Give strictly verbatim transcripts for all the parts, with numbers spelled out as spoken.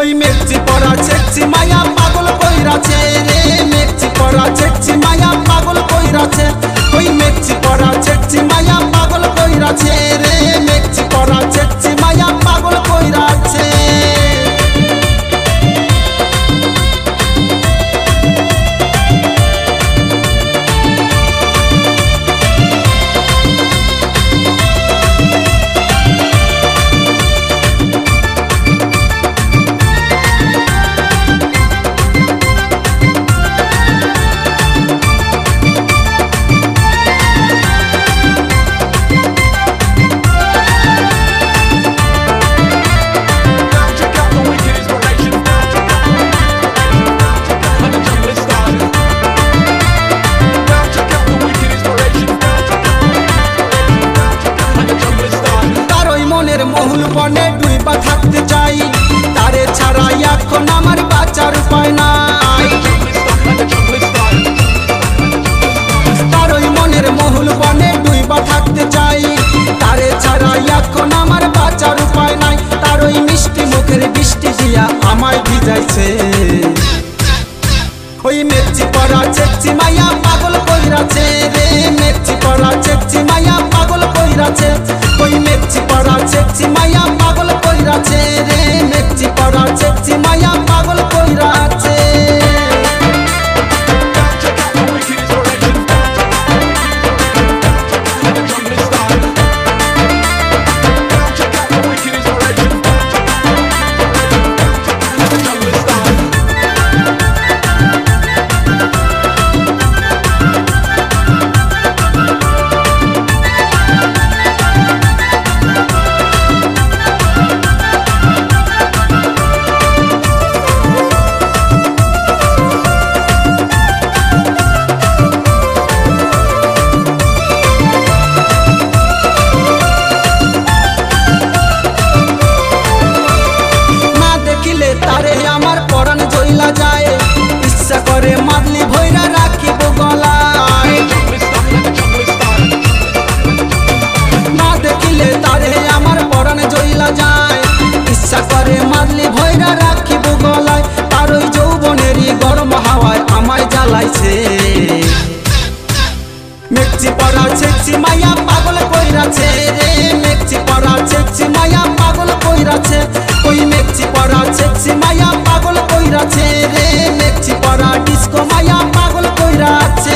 ওই মেঘচি পরা চেকচি মায়া পাগল কইরাছে রে মেঘচি পরা চেকচি মায়া পাগল কইরাছে ওই মেঘচি পরা চেকচি মায়া পাগল কইরাছে রে মেঘচি পরা চেকচি মায়া পাগল কইরাছে মহুল বনে ডুইবা থাকতে চাই তারে ছাড়া এখন আমার বাঁচার উপায় নাই তার ওই মনের মহুল বনে ডুইবা থাকতে চাই তারে ছাড়া এখন আমার বাঁচার উপায় নাই তার ওই মিষ্টি মুখের বৃষ্টি দিয়া আমায় ভিজাইছে ওই মেঘচি পরা চেকচি মায়া পাগল কইরাছে রে মেঘচি পরা চেকচি মায়া পাগল কইরাছে ওই মেঘচি পরা চেকচি মায়া পাগল কইরাছে রে মেঘচি পরা চেকচি মায়া পাগল কইরাছে তারে আমার পরাণ জইলা যায় ইচ্ছা করে মাদলি ভইরা রাখিব গলায় না দেখিলে তারে আমার পরাণ জইলা যায় ইচ্ছা করে মাদলি ভইরা রাখিব গলায় তার ওই যৌবনেরই গরম হাওয়ায় আমায় জ্বালাইছে মেঘচি পরা চেকচি মায়া পাগল কইরাছে রে মেঘচি পরা চেকচি মায়া পাগল কইরাছে ওই মেঘচি পরা চেকচি মায়া পাগল কইরাছে রে মেঘচি পরা ডিস্কো মায়া পাগল কইরাছে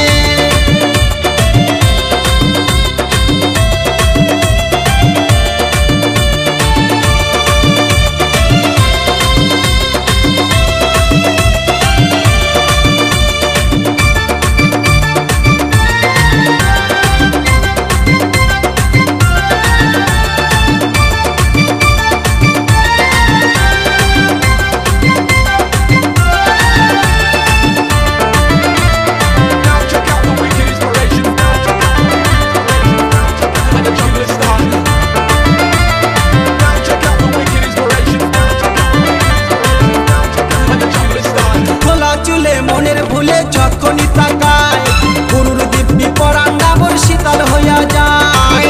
মনের ভুলে যখনই তাকায় গুরুর দিব্যি পরান্ডা মোর শীতল হইয়া যায়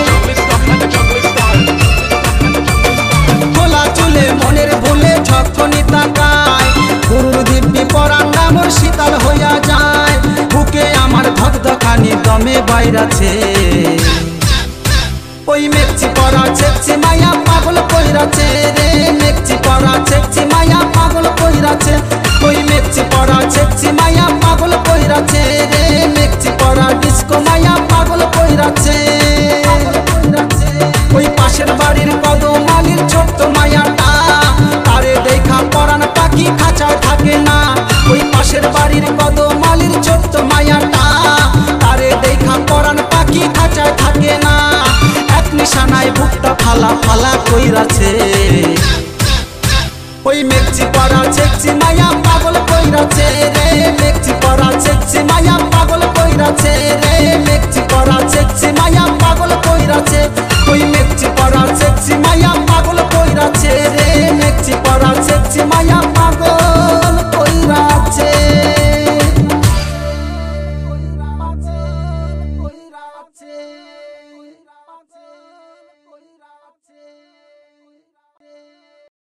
খোলা চুলে মনের ভুলে যখনই তাকায় গুরুর দিব্যি পরান্ডা মোর শীতল হইয়া যায় বুকে আমার ধকধকানি দমে বাইরাছে ওই মেঘচি পরা চেকচি মায়া পাগল কইরাছে রে মেঘচি পরা চেকচি মায়া পাগল কইরাছে ওই মেঘচি পরা চেকচি মায়া পাগল কইরাছে রে মেঘচি পরা ডিস্কো মায়া পাগল কইরাছে ওই পাশের বাড়ির কদমালির ছোট্ট মায়াটা তারে দেখা পরাণ পাখি খাঁচায় থাকে না ওই পাশের বাড়ির কদমালির ছোট্ট মায়াটা তারে দেখা পরাণ পাখি খাঁচায় থাকে না এক নিশানায় বুকটা ফালা ফালা কইরাছে ওই মেঘচি পরা চেকচি মায়া পাগল কইরাছে রে মেঘচি পরা চেকচি মায়া পাগল কইরাছে রে মেঘচি পরা চেকচি মায়া পাগল কইরাছে